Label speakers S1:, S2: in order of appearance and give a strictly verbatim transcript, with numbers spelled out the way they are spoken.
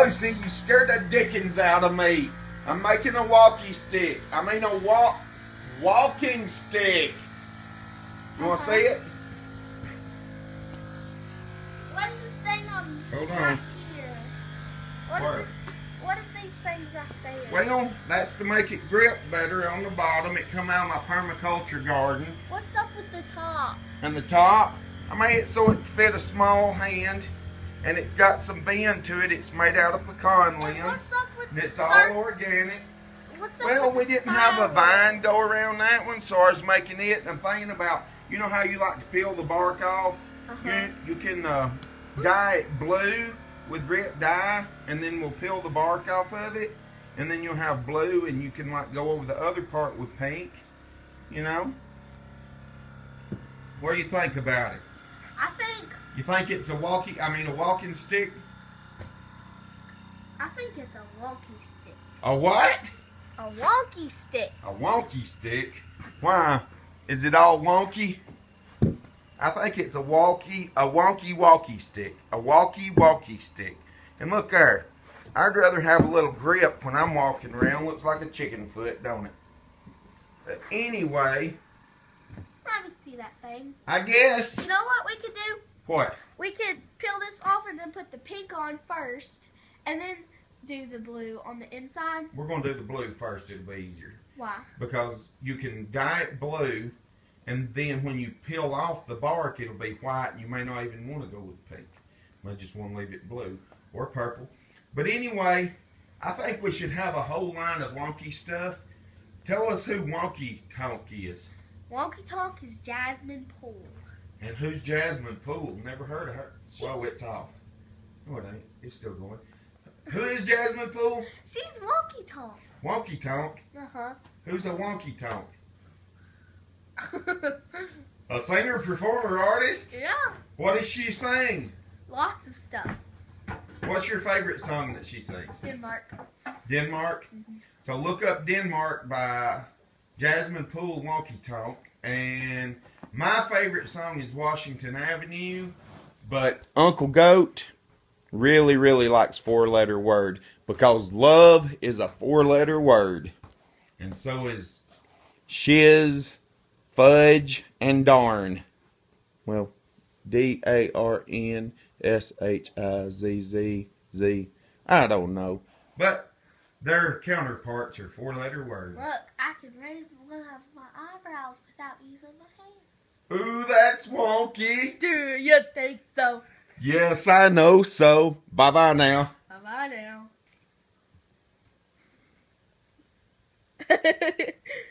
S1: Lucy, you scared the dickens out of me. I'm making a walkie stick. I mean a walk, walking stick. You want to see it?
S2: What is this thing on
S1: Hold on.
S2: right here? What
S1: Where?
S2: is, this, what is these things right there?
S1: Well, that's to make it grip better on the bottom. It come out of my permaculture garden.
S2: What's up with the top?
S1: And the top, I made it so it fit a small hand. And it's got some bend to it. It's made out of pecan
S2: And
S1: limbs.
S2: what's up with
S1: And
S2: the
S1: it's all
S2: cir-
S1: organic.
S2: What's up
S1: Well,
S2: with
S1: we
S2: the
S1: didn't have a
S2: spiral?
S1: vine go around that one, so I was making it. And I'm thinking about, you know how you like to peel the bark off?
S2: Uh-huh.
S1: You, you can uh, dye it blue with rip dye, and then we'll peel the bark off of it. And then you'll have blue, and you can like go over the other part with pink, you know? What do you think about it?
S2: I think
S1: You think it's a walkie, I mean a walking stick?
S2: I think it's a wonky stick.
S1: A what?
S2: A wonky stick.
S1: A wonky stick? Why? Is it all wonky? I think it's a walkie, a wonky walkie stick. A walkie walkie stick. And look there. I'd rather have a little grip when I'm walking around. Looks like a chicken foot, don't it? But anyway,
S2: Let me see that thing.
S1: I guess.
S2: You know what we could do?
S1: What?
S2: We could peel this off and then put the pink on first, and then do the blue on the inside.
S1: We're going to do the blue first. It'll be easier.
S2: Why?
S1: Because you can dye it blue, and then when you peel off the bark, it'll be white, and you may not even want to go with pink. You may just want to leave it blue or purple. But anyway, I think we should have a whole line of wonky stuff. Tell us who Wonky Tonk is.
S2: Wonky Tonk is Jasmine Poole.
S1: And who's Jasmine Poole? Never heard of her.
S2: She's-
S1: Well, it's off. No, it ain't. It's still going. Who is Jasmine Poole?
S2: She's Wonky Tonk.
S1: Wonky Tonk.
S2: Uh-huh.
S1: Who's a Wonky Tonk? A singer, performer, artist?
S2: Yeah.
S1: What does she sing?
S2: Lots of stuff.
S1: What's your favorite song that she sings?
S2: Denmark.
S1: Denmark?
S2: Mm-hmm.
S1: So look up Denmark by Jasmine Poole Wonky Tonk. And my favorite song is Washington Avenue. But Uncle Goat really, really likes four-letter word. Because love is a four-letter word. And so is shiz, fudge, and darn. Well, D A R N S H I Z Z Z. I don't know. But their counterparts are four-letter words.
S2: Look, I can raise one of my eyebrows without using my hands.
S1: Ooh, that's wonky.
S2: Do you think so?
S1: Yes, I know so. Bye-bye now.
S2: Bye-bye now.